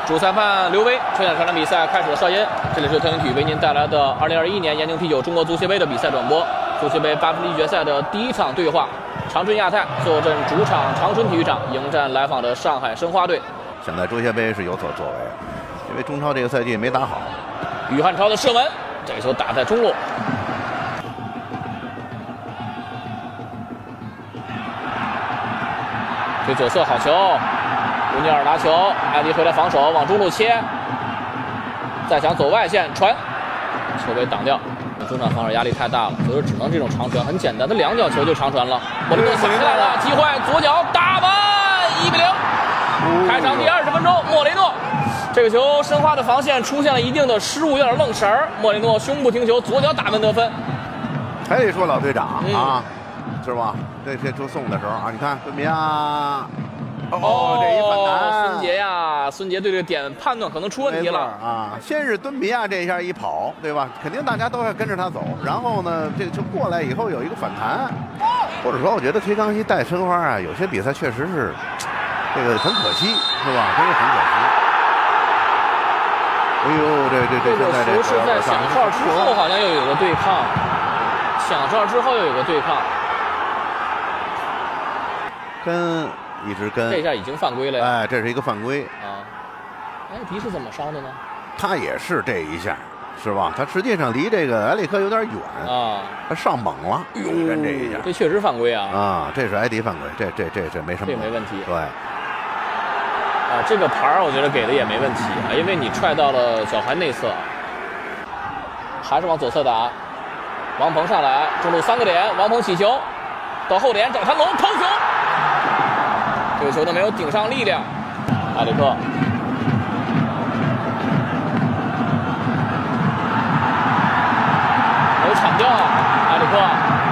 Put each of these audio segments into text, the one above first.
主裁判刘威吹响这场比赛开始的哨音。这里是腾讯体育为您带来的2021年燕京啤酒中国足协杯的比赛转播。足协杯8分之1决赛的第一场对话，长春亚泰坐镇主场长春体育场迎战来访的上海申花队。 想在足协杯是有所作为，因为中超这个赛季没打好。 于汉超的射门，这个球打在中路。对左侧好球，乌尼尔拿球，埃迪回来防守，往中路切，再想走外线传，球被挡掉。中场防守压力太大了，所以只能这种长传，很简单，他两脚球就长传了。莫雷诺想起来了，机会，左脚打门，1-0。开场第20分钟，莫雷诺这个球，申花的防线出现了一定的失误，有点愣神儿。莫雷诺胸部停球，左脚打门得分。 还得说老队长啊，是吧？这出送的时候啊，你看孙明啊，这一反弹， 孙杰呀，孙杰对这个点判断可能出问题了啊。先是敦比亚这一下一跑，对吧？肯定大家都要跟着他走。然后呢，这个球过来以后有一个反弹，或者说我觉得崔康熙带申花啊，有些比赛确实是这个很可惜，是吧？真是很可惜。哎呦，这现在球是在响哨之后好像又有个对抗，响哨之后又有个对抗。 一直跟， 这下已经犯规了呀！ 哎，这是一个犯规啊！埃迪是怎么伤的呢？ 他也是这一下，是吧？他实际上离这个埃里克有点远啊， 他上猛了，跟这一下， 这确实犯规啊！ 啊，这是埃迪犯规，这没什么， 这没问题。 对， 啊，这个牌我觉得给的也没问题啊，因为你踹到了脚踝内侧，还是往左侧打。王鹏上来，中路3个点，王鹏起球，到后点找谭龙头球。这个球都没有顶上力量，埃里克没有铲掉，埃里克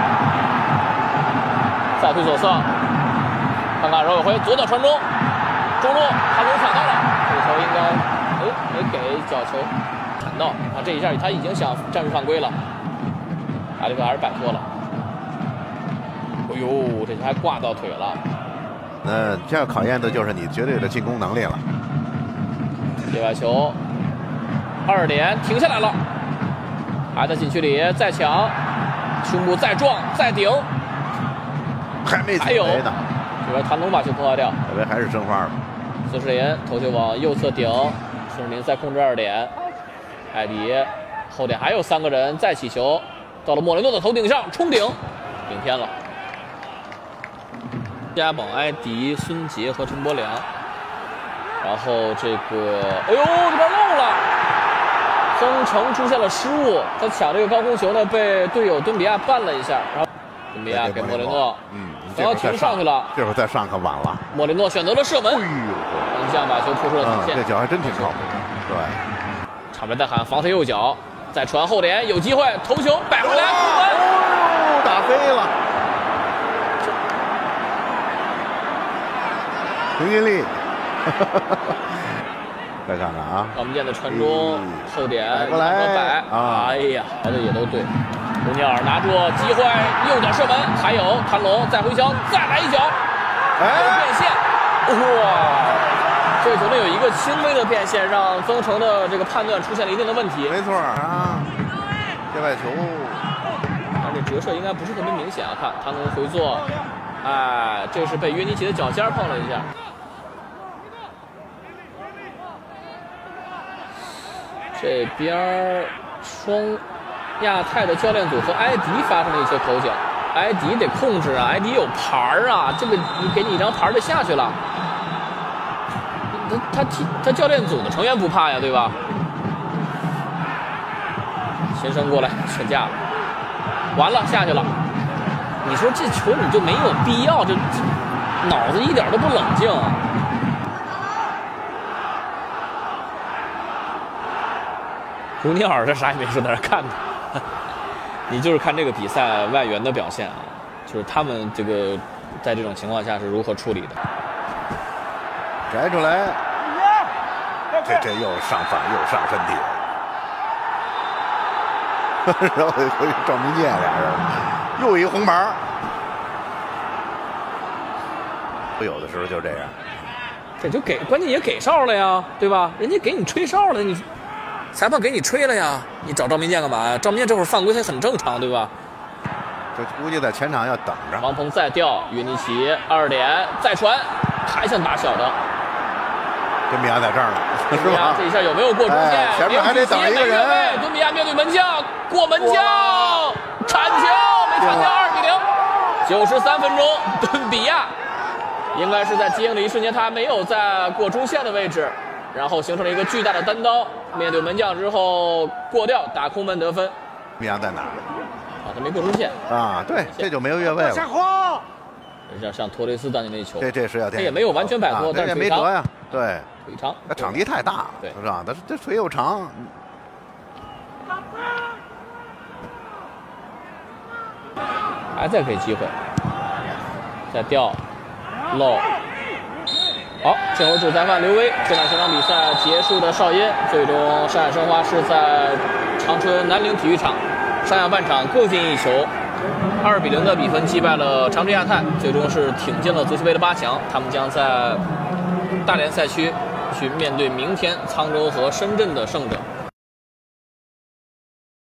再推左侧，看看饶有辉左脚传中，中路他给抢到了，这个球应该没给角球铲到啊，这一下他已经想战术犯规了，埃里克还是摆脱了。哎呦，这球还挂到腿了。 这要考验的就是你绝对的进攻能力了。 界外球，2点停下来了，还在禁区里再抢，胸部再撞再顶， 还没还有呢。 这边谭龙把球破坏掉， 这边还是申花了。 孙世林头球往右侧顶，孙世林再控制2点，艾迪后点还有3个人再起球，到了莫雷诺的头顶上冲顶，顶偏了。加榜埃迪、孙杰和陈柏良，然后这个，哎呦，这边漏了，曾诚出现了失误，他抢这个高空球呢，被队友敦比亚绊了一下，然后敦比亚给莫雷诺，然后停上去了， 这会儿再上可晚了。 莫雷诺选择了射门，横向把球扑出了底线， 这脚还真挺靠谱。对， 场边在喊防他右脚，再传后点有机会头球摆回来，攻门， 打飞了。平均力，再看看啊， 高门剑的传中，后点过来啊！哎呀，好的也都对。乌尼尔拿住机会，右脚射门，还有谭龙再回敲，再来一脚，有变线，哇！这个球呢有一个轻微的变线，让曾诚的这个判断出现了一定的问题。 没错啊，界外球， 但这折射应该不是特别明显啊。看谭龙回做。哎，这是被约尼奇的脚尖碰了一下。这边双亚太的教练组和埃迪发生了一些口角，埃迪得控制啊，埃迪有牌儿啊，这个你给你一张牌就下去了。他教练组的成员不怕呀，对吧？先生过来劝架了，完了下去了。你说这球你就没有必要，这脑子一点都不冷静啊！胡尼尔这啥也没说，在那看他。你就是看这个比赛外援的表现啊，就是他们这个在这种情况下是如何处理的。 摘出来，这又上反又上身体，然后回赵明剑俩人。又一个红牌，有的时候就这样。 这就给，关键也给哨了呀，对吧？人家给你吹哨了，你裁判给你吹了呀，你找赵明剑干嘛呀？赵明剑这会儿犯规，他很正常，对吧？ 就估计在前场要等着。 王鹏再吊，约尼奇2点再传，还想打小的。 敦比亚在这儿了，是吧？ 这一下有没有过中线？ 前面还得等一个人。 敦比亚面对门将，过门将，铲球没铲掉，2比0。93分钟，敦比亚应该是在接应的一瞬间，他没有在过中线的位置，然后形成了一个巨大的单刀，面对门将之后过掉，打空门得分。 敦比亚在哪儿？ 啊，他没过中线啊，对，这就没有越位了。 像托雷斯当年那球， 这是要他也没有完全摆脱，但是也没辙呀。对， 腿长， 那场地太大了， 对， 是吧？这腿又长。 还在给机会，再吊，漏。好，这会儿主裁判刘威宣判这场比赛结束的哨音。最终，上海申花是在长春南陵体育场上下半场各进1球，2比0的比分击败了长春亚泰，最终是挺进了足协杯的8强。他们将在大连赛区去面对明天沧州和深圳的胜者。